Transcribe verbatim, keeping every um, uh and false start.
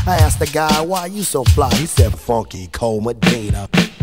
I asked the guy, why you so fly? He said, funky cold Medina.